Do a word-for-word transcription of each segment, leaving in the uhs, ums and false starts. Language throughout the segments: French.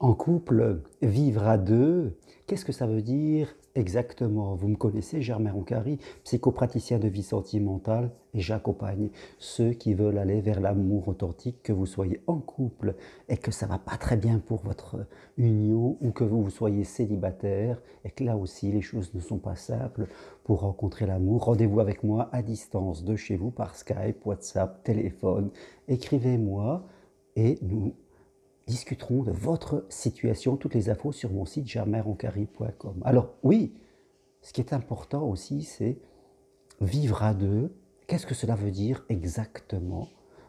En couple, vivre à deux, qu'est-ce que ça veut dire exactement? Vous me connaissez, Germain Roncari, psychopraticien de vie sentimentale, et j'accompagne ceux qui veulent aller vers l'amour authentique, que vous soyez en couple et que ça va pas très bien pour votre union, ou que vous soyez célibataire et que là aussi les choses ne sont pas simples pour rencontrer l'amour. Rendez-vous avec moi à distance de chez vous par Skype, WhatsApp, téléphone. Écrivez-moi et nous discuterons de votre situation, toutes les infos sur mon site germain roncari point com. Alors oui, ce qui est important aussi, c'est vivre à deux. Qu'est-ce que cela veut dire exactement?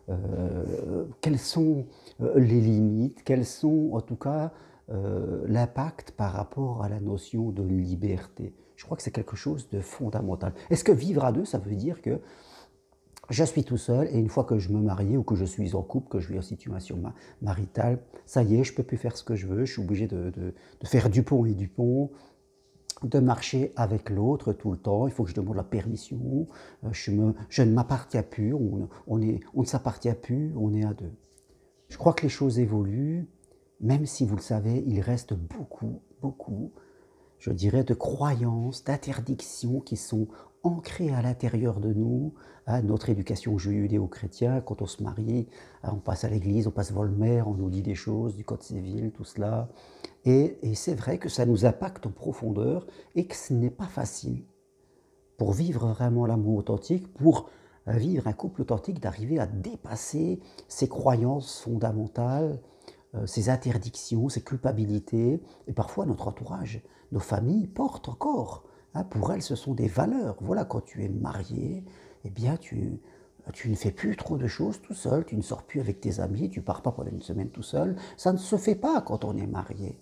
euh, Quelles sont euh, les limites? Quels sont en tout cas euh, l'impact par rapport à la notion de liberté? Je crois que c'est quelque chose de fondamental. Est-ce que vivre à deux, ça veut dire que je suis tout seul et une fois que je me marie ou que je suis en couple, que je suis en situation maritale, ça y est, je ne peux plus faire ce que je veux, je suis obligé de, de, de faire du pont et du pont, de marcher avec l'autre tout le temps, il faut que je demande la permission, je, me, je ne m'appartiens plus, on, on, est, on ne s'appartient plus, on est à deux. Je crois que les choses évoluent, même si vous le savez, il reste beaucoup, beaucoup, je dirais, de croyances, d'interdictions qui sont ancrées à l'intérieur de nous, à notre éducation judéo-chrétienne. Quand on se marie, on passe à l'église, on passe Volmer, on nous dit des choses du code civil, tout cela. Et, et c'est vrai que ça nous impacte en profondeur et que ce n'est pas facile pour vivre vraiment l'amour authentique, pour vivre un couple authentique, d'arriver à dépasser ces croyances fondamentales, ces interdictions, ces culpabilités, et parfois notre entourage, nos familles portent encore. Hein, pour elles, ce sont des valeurs. Voilà, quand tu es marié, eh bien, tu, tu ne fais plus trop de choses tout seul, tu ne sors plus avec tes amis, tu ne pars pas pendant une semaine tout seul. Ça ne se fait pas quand on est marié.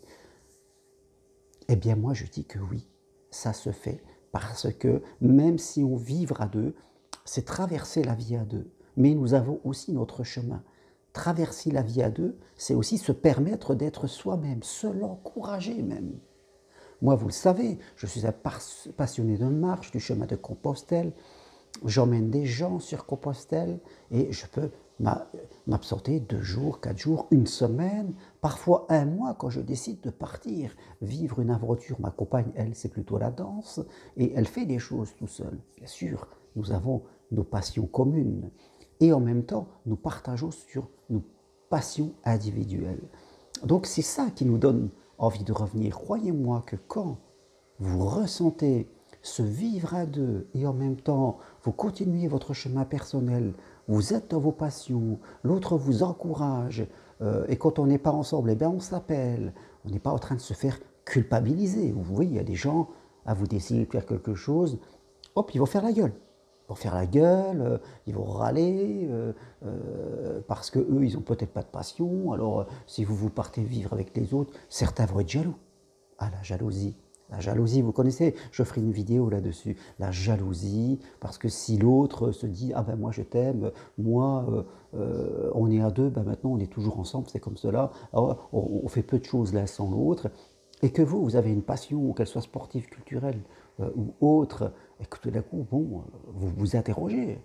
Eh bien, moi, je dis que oui, ça se fait, parce que même si on vivra à deux, c'est traverser la vie à deux. Mais nous avons aussi notre chemin. Traverser la vie à deux, c'est aussi se permettre d'être soi-même, se l'encourager même. Moi, vous le savez, je suis un passionné de marche, du chemin de Compostelle. J'emmène des gens sur Compostelle et je peux m'absenter deux jours, quatre jours, une semaine, parfois un mois quand je décide de partir, vivre une aventure. Ma compagne, elle, c'est plutôt la danse et elle fait des choses tout seule. Bien sûr, nous avons nos passions communes et en même temps, nous partageons sur nos passions individuelles. Donc c'est ça qui nous donne envie de revenir. Croyez-moi que quand vous ressentez ce vivre à deux et en même temps vous continuez votre chemin personnel, vous êtes dans vos passions, l'autre vous encourage, euh, et quand on n'est pas ensemble, eh bien on s'appelle, on n'est pas en train de se faire culpabiliser. Vous voyez, il y a des gens, à vous décider de faire quelque chose, hop, ils vont faire la gueule. Ils vont faire la gueule, euh, ils vont râler, euh, euh, parce qu'eux, ils n'ont peut-être pas de passion. Alors, euh, si vous vous partez vivre avec les autres, certains vont être jaloux. Ah, la jalousie. La jalousie, vous connaissez, je ferai une vidéo là-dessus. La jalousie, parce que si l'autre se dit « Ah ben moi je t'aime, moi euh, euh, on est à deux, ben maintenant on est toujours ensemble, c'est comme cela. Alors, on, on fait peu de choses l'un sans l'autre. » Et que vous, vous avez une passion, qu'elle soit sportive, culturelle euh, ou autre, et que tout d'un coup, bon, vous vous interrogez.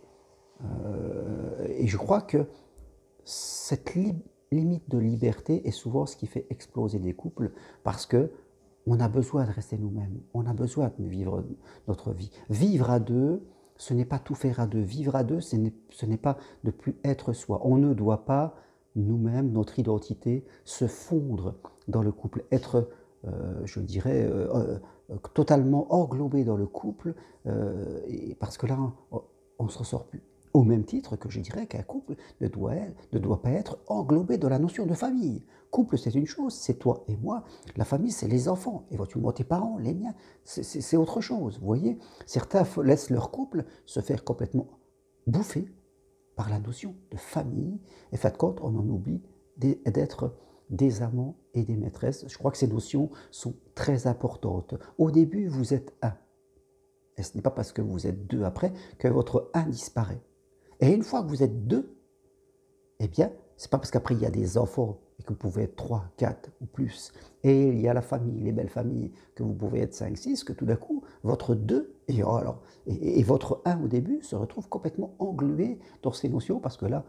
Euh, et je crois que cette li limite de liberté est souvent ce qui fait exploser des couples, parce que on a besoin de rester nous-mêmes, on a besoin de vivre notre vie. Vivre à deux, ce n'est pas tout faire à deux. Vivre à deux, ce n'est pas de plus être soi. On ne doit pas, nous-mêmes, notre identité, se fondre dans le couple, être, euh, je dirais, euh, euh, totalement englobé dans le couple, euh, et parce que là, on ne se ressort plus. Au même titre que je dirais qu'un couple ne doit, être, ne doit pas être englobé dans la notion de famille. Couple, c'est une chose, c'est toi et moi. La famille, c'est les enfants, éventuellement tes parents, les miens, c'est autre chose. Vous voyez, certains laissent leur couple se faire complètement bouffer par la notion de famille. Et fait compte, on en oublie d'être des amants et des maîtresses. Je crois que ces notions sont très importantes. Au début, vous êtes un. Et ce n'est pas parce que vous êtes deux après que votre un disparaît. Et une fois que vous êtes deux, eh bien, c'est pas parce qu'après il y a des enfants et que vous pouvez être trois, quatre ou plus, et il y a la famille, les belles familles, que vous pouvez être cinq, six, que tout d'un coup, votre deux et, alors, et, et votre un au début se retrouve complètement englué dans ces notions, parce que là,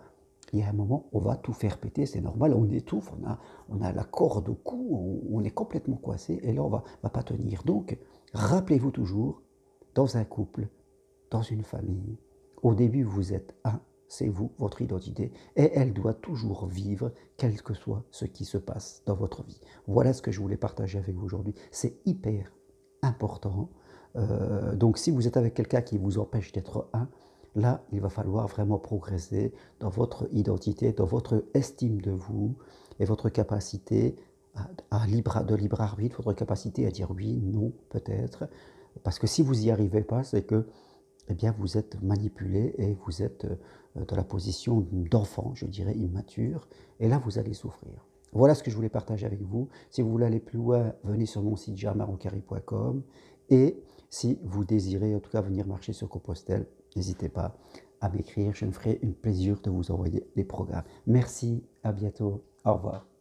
il y a un moment, on va tout faire péter, c'est normal, on étouffe, on a, on a la corde au cou, on, on est complètement coincé, et là, on ne va, va pas tenir. Donc, rappelez-vous toujours, dans un couple, dans une famille, au début, vous êtes un, c'est vous, votre identité, et elle doit toujours vivre, quel que soit ce qui se passe dans votre vie. Voilà ce que je voulais partager avec vous aujourd'hui. C'est hyper important. Euh, donc, si vous êtes avec quelqu'un qui vous empêche d'être un, là, il va falloir vraiment progresser dans votre identité, dans votre estime de vous et votre capacité à, à libre, de libre arbitre, votre capacité à dire oui, non, peut-être. Parce que si vous n'y arrivez pas, c'est que eh bien, vous êtes manipulé et vous êtes dans la position d'enfant, je dirais, immature. Et là, vous allez souffrir. Voilà ce que je voulais partager avec vous. Si vous voulez aller plus loin, venez sur mon site germain roncari point com. Et si vous désirez en tout cas venir marcher sur Compostelle, n'hésitez pas à m'écrire. Je me ferai un plaisir de vous envoyer les programmes. Merci, à bientôt. Au revoir.